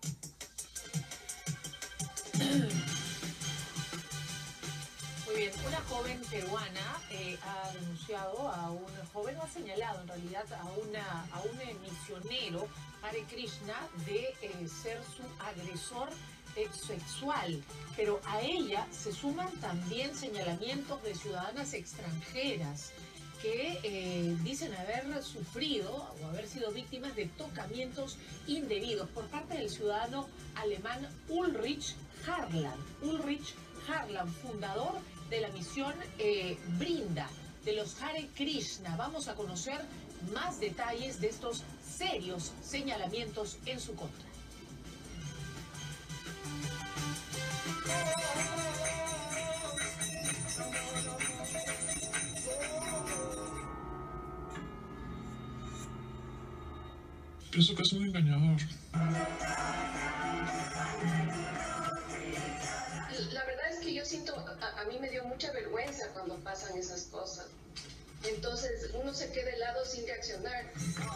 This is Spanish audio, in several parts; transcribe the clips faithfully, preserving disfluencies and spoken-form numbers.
Muy bien, una joven peruana eh, ha denunciado a un joven, o ha señalado en realidad a, una, a un eh, misionero, Hare Krishna, de eh, ser su agresor eh, sexual. Pero a ella se suman también señalamientos de ciudadanas extranjeras que eh, dicen haber sufrido o haber sido víctimas de tocamientos indebidos por parte del ciudadano alemán Ulrich Harlan. Ulrich Harlan, fundador de la misión eh, Brinda, de los Hare Krishna. Vamos a conocer más detalles de estos serios señalamientos en su contra. Pienso que es muy engañador. La verdad es que yo siento, a, a mí me dio mucha vergüenza cuando pasan esas cosas. Entonces uno se queda helado sin reaccionar.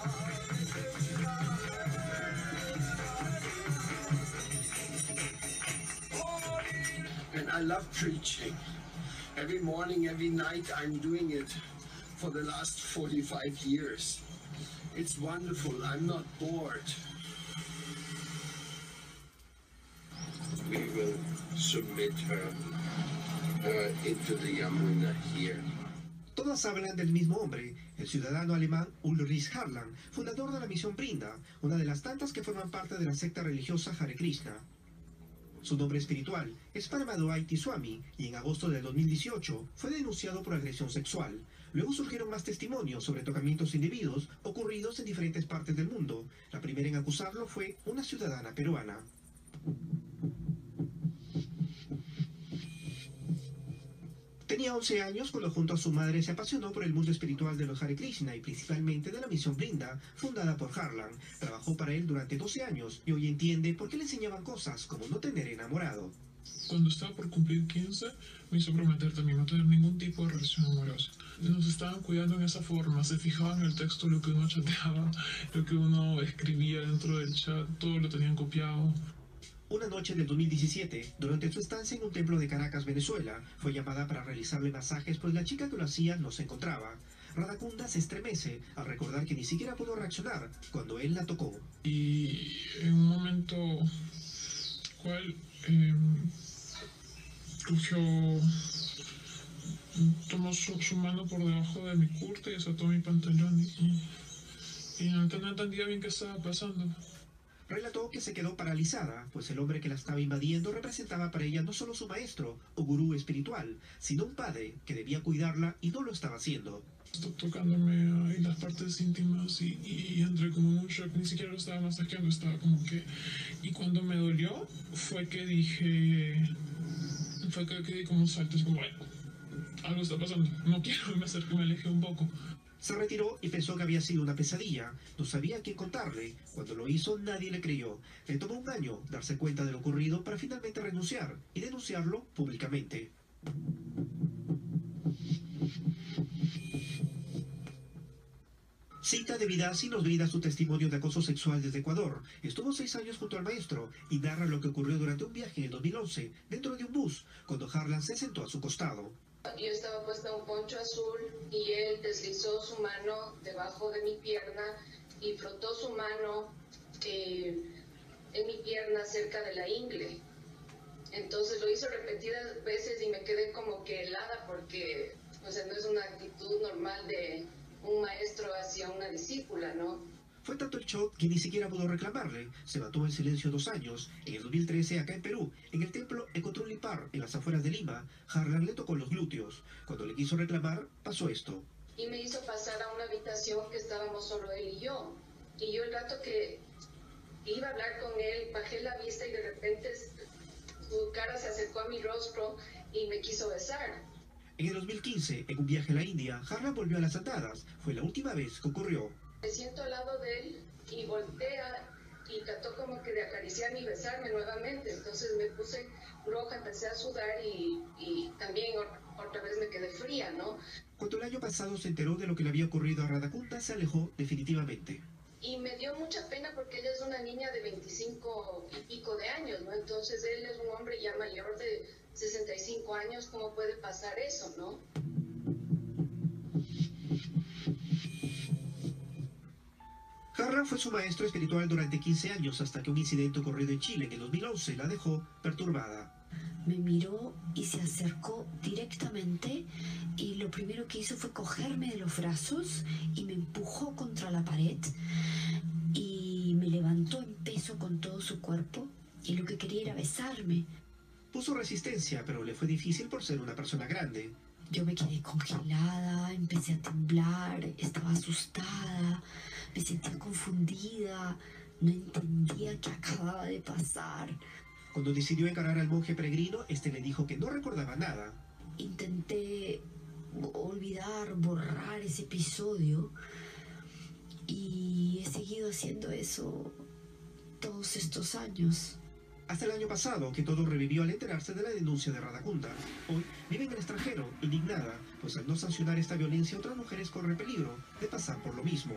And I love preaching. Every morning, every night, I'm doing it for the last forty-five years. It's wonderful. I'm not bored. We will submit her, her into the Yamuna here. Todas hablan del mismo hombre, el ciudadano alemán Ulrich Harlan, fundador de la misión Brinda, una de las tantas que forman parte de la secta religiosa Hare Krishna. Su nombre espiritual es Paramadoaiti Swami y en agosto del dos mil dieciocho fue denunciado por agresión sexual. Luego surgieron más testimonios sobre tocamientos indebidos ocurridos en diferentes partes del mundo. La primera en acusarlo fue una ciudadana peruana. Tenía once años cuando junto a su madre se apasionó por el mundo espiritual de los Hare Krishna y principalmente de la misión Brinda, fundada por Harlan. Trabajó para él durante doce años y hoy entiende por qué le enseñaban cosas como no tener enamorado. Cuando estaba por cumplir quince, me hizo prometer también no tener ningún tipo de relación amorosa. Nos estaban cuidando en esa forma, se fijaban en el texto, lo que uno chateaba, lo que uno escribía dentro del chat, todo lo tenían copiado. Una noche del dos mil diecisiete, durante su estancia en un templo de Caracas, Venezuela, fue llamada para realizarle masajes pues la chica que lo hacía no se encontraba. Radakunda se estremece al recordar que ni siquiera pudo reaccionar cuando él la tocó. Y en un momento, cual eh, cogió, tomó su, su mano por debajo de mi curta y desató mi pantalón y, y no entendía bien qué estaba pasando. Relató que se quedó paralizada, pues el hombre que la estaba invadiendo representaba para ella no solo su maestro o gurú espiritual, sino un padre que debía cuidarla y no lo estaba haciendo. Estuvo tocándome ahí las partes íntimas y, y, y entré como en un shock, ni siquiera lo estaba masajeando, estaba como que... Y cuando me dolió fue que dije... Fue que, que di como un salto, es como, bueno, algo está pasando, no quiero, me acerqué, me alejé un poco. Se retiró y pensó que había sido una pesadilla. No sabía a quién contarle. Cuando lo hizo, nadie le creyó. Le tomó un año darse cuenta de lo ocurrido para finalmente renunciar y denunciarlo públicamente. Cita de Vidasi nos brinda su testimonio de acoso sexual desde Ecuador. Estuvo seis años junto al maestro y narra lo que ocurrió durante un viaje en el dos mil once dentro de un bus, cuando Harlan se sentó a su costado. Yo estaba puesta un poncho azul y él deslizó su mano debajo de mi pierna y frotó su mano eh, en mi pierna cerca de la ingle. Entonces lo hizo repetidas veces y me quedé como que helada porque, o sea, no es una actitud normal de un maestro hacia una discípula, ¿no? Fue tanto el shock que ni siquiera pudo reclamarle. Se mantuvo en silencio dos años. En el dos mil trece, acá en Perú, en el templo Ecotrulipar, en las afueras de Lima, Harlan le tocó los glúteos. Cuando le quiso reclamar, pasó esto. Y me hizo pasar a una habitación que estábamos solo él y yo. Y yo el rato que iba a hablar con él, bajé la vista y de repente su cara se acercó a mi rostro y me quiso besar. En el dos mil quince, en un viaje a la India, Harlan volvió a las andadas. Fue la última vez que ocurrió. Me siento al lado de él y voltea y trató como que de acariciarme y besarme nuevamente. Entonces me puse roja, empecé a sudar y, y también otra vez me quedé fría, ¿no? Cuando el año pasado se enteró de lo que le había ocurrido a Radakunda, se alejó definitivamente. y me dio mucha pena porque ella es una niña de veinticinco y pico de años, ¿no? Entonces él es un hombre ya mayor de sesenta y cinco años, ¿cómo puede pasar eso, no? Harlan fue su maestro espiritual durante quince años hasta que un incidente ocurrido en Chile en el dos mil once la dejó perturbada. Me miró y se acercó directamente y lo primero que hizo fue cogerme de los brazos y me empujó contra la pared y me levantó en peso con todo su cuerpo y lo que quería era besarme. Puso resistencia, pero le fue difícil por ser una persona grande. Yo me quedé congelada, empecé a temblar, estaba asustada, me sentía confundida, no entendía qué acababa de pasar. Cuando decidió encarar al monje peregrino, este le dijo que no recordaba nada. Intenté olvidar, borrar ese episodio y he seguido haciendo eso todos estos años. Hasta el año pasado, que todo revivió al enterarse de la denuncia de Radhakunda. Hoy vive en el extranjero, indignada, pues al no sancionar esta violencia otras mujeres corren peligro de pasar por lo mismo.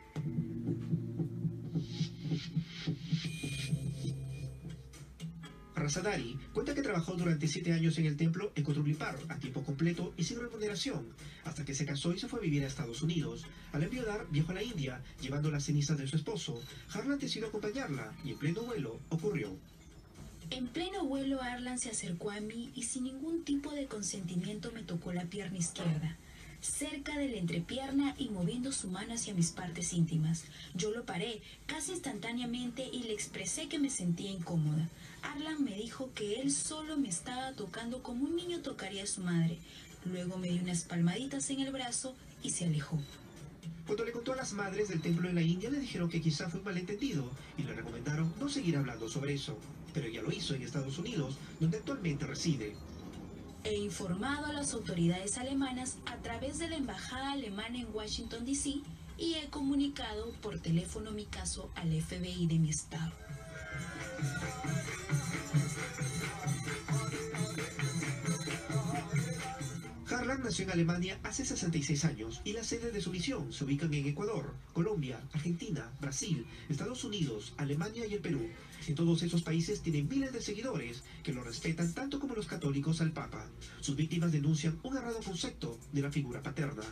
Razadari cuenta que trabajó durante siete años en el templo en Kotrulipar a tiempo completo y sin remuneración, hasta que se casó y se fue a vivir a Estados Unidos. Al enviudar, viajó a la India, llevando las cenizas de su esposo. Harlan decidió acompañarla y en pleno vuelo ocurrió. En pleno vuelo, Arlan se acercó a mí y sin ningún tipo de consentimiento me tocó la pierna izquierda, cerca de la entrepierna y moviendo su mano hacia mis partes íntimas. Yo lo paré casi instantáneamente y le expresé que me sentía incómoda. Arlan me dijo que él solo me estaba tocando como un niño tocaría a su madre. Luego me dio unas palmaditas en el brazo y se alejó. Cuando le contó a las madres del templo en la India, le dijeron que quizá fue un malentendido y le recomendaron no seguir hablando sobre eso. Pero ella lo hizo en Estados Unidos, donde actualmente reside. He informado a las autoridades alemanas a través de la embajada alemana en Washington, D C y he comunicado por teléfono mi caso al F B I de mi estado. Harlan nació en Alemania hace sesenta y seis años y las sedes de su misión se ubican en Ecuador, Colombia, Argentina, Brasil, Estados Unidos, Alemania y el Perú. En todos esos países tienen miles de seguidores que lo respetan tanto como los católicos al Papa. Sus víctimas denuncian un errado concepto de la figura paterna.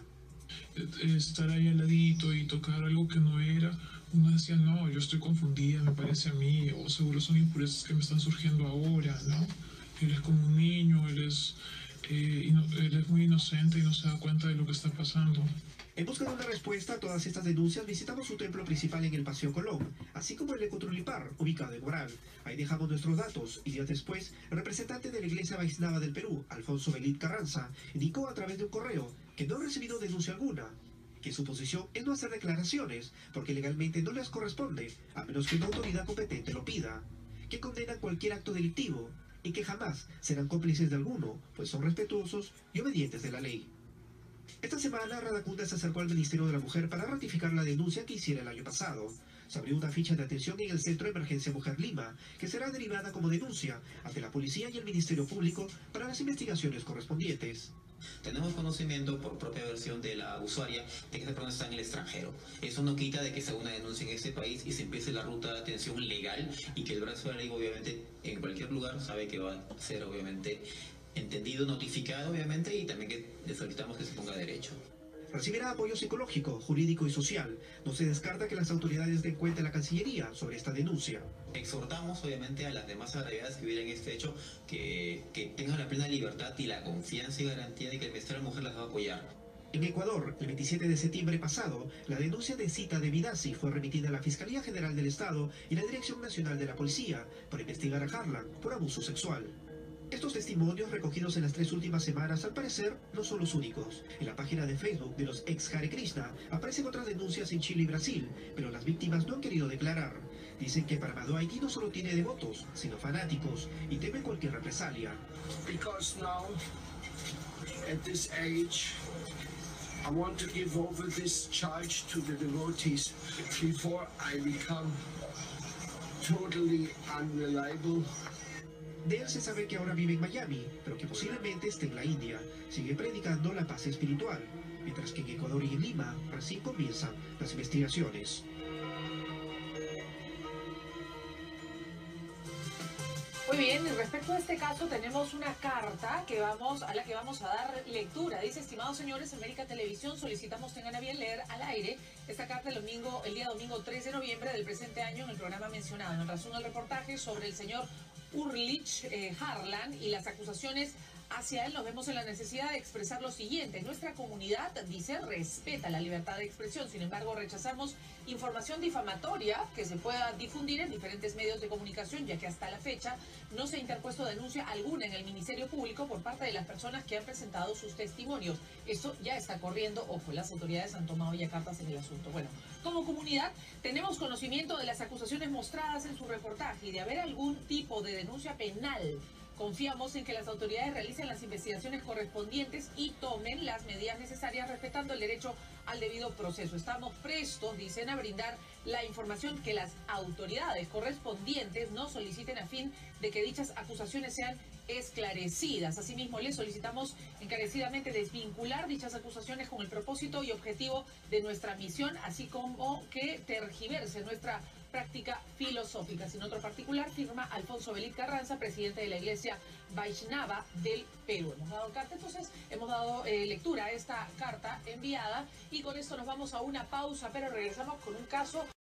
Estar ahí al ladito y tocar algo que no era, uno decía, no, yo estoy confundida, me parece a mí, o seguro son impurezas que me están surgiendo ahora, ¿no? Él es como un niño, él es, eh, ino- él es muy inocente y no se da cuenta de lo que está pasando. En busca de una respuesta a todas estas denuncias, visitamos su templo principal en el Paseo Colón, así como el de Cotrulipar, ubicado en Moral. Ahí dejamos nuestros datos y días después, el representante de la Iglesia Vaisnava del Perú, Alfonso Belit Carranza, indicó a través de un correo que no ha recibido denuncia alguna, que su posición es no hacer declaraciones, porque legalmente no les corresponde, a menos que una autoridad competente lo pida, que condenan cualquier acto delictivo y que jamás serán cómplices de alguno, pues son respetuosos y obedientes de la ley. Esta semana, Radhakunda se acercó al Ministerio de la Mujer para ratificar la denuncia que hiciera el año pasado. Se abrió una ficha de atención en el Centro de Emergencia Mujer Lima, que será derivada como denuncia ante la Policía y el Ministerio Público para las investigaciones correspondientes. Tenemos conocimiento por propia versión de la usuaria de que esta persona está en el extranjero. Eso no quita de que se haga una denuncia en este país y se empiece la ruta de atención legal y que el brazo de la ley, obviamente, en cualquier lugar sabe que va a ser, obviamente, entendido, notificado, obviamente, y también que le solicitamos que se ponga derecho. Recibirá apoyo psicológico, jurídico y social. No se descarta que las autoridades den cuenta a la Cancillería sobre esta denuncia. Exhortamos, obviamente, a las demás agraviadas que vieran este hecho que, que tengan la plena libertad y la confianza y garantía de que el Ministerio de la Mujer las va a apoyar. En Ecuador, el veintisiete de septiembre pasado, la denuncia de Cita de Vidasi fue remitida a la Fiscalía General del Estado y la Dirección Nacional de la Policía para investigar a Harlan por abuso sexual. Estos testimonios recogidos en las tres últimas semanas, al parecer, no son los únicos. En la página de Facebook de los ex Hare Krishna aparecen otras denuncias en Chile y Brasil, pero las víctimas no han querido declarar. Dicen que Parvado Haití no solo tiene devotos, sino fanáticos, y temen cualquier represalia. Because now, at this age, I want to give over this charge to the devotees before I become totally unreliable. De él se sabe que ahora vive en Miami, pero que posiblemente esté en la India. Sigue predicando la paz espiritual, mientras que en Ecuador y en Lima recién comienzan las investigaciones. Muy bien, y respecto a este caso tenemos una carta que vamos a la que vamos a dar lectura. Dice: estimados señores, América Televisión, solicitamos tengan a bien leer al aire esta carta el domingo, el día domingo tres de noviembre del presente año en el programa mencionado, en razón al reportaje sobre el señor Ulrich eh, Harlan y las acusaciones hacia él. Nos vemos en la necesidad de expresar lo siguiente: nuestra comunidad, dice, respeta la libertad de expresión, sin embargo rechazamos información difamatoria que se pueda difundir en diferentes medios de comunicación, ya que hasta la fecha no se ha interpuesto denuncia alguna en el Ministerio Público por parte de las personas que han presentado sus testimonios. Esto ya está corriendo, ojo, las autoridades han tomado ya cartas en el asunto. Bueno, como comunidad tenemos conocimiento de las acusaciones mostradas en su reportaje y de haber algún tipo de denuncia penal. Confiamos en que las autoridades realicen las investigaciones correspondientes y tomen las medidas necesarias respetando el derecho al debido proceso. Estamos prestos, dicen, a brindar la información que las autoridades correspondientes nos soliciten a fin de que dichas acusaciones sean esclarecidas. Asimismo, les solicitamos encarecidamente desvincular dichas acusaciones con el propósito y objetivo de nuestra misión, así como que tergiverse nuestra práctica filosófica. Sin otro particular, firma Alfonso Belit Carranza, presidente de la Iglesia Vaishnava del Perú. Hemos dado carta, entonces, hemos dado eh, lectura a esta carta enviada y con esto nos vamos a una pausa, pero regresamos con un caso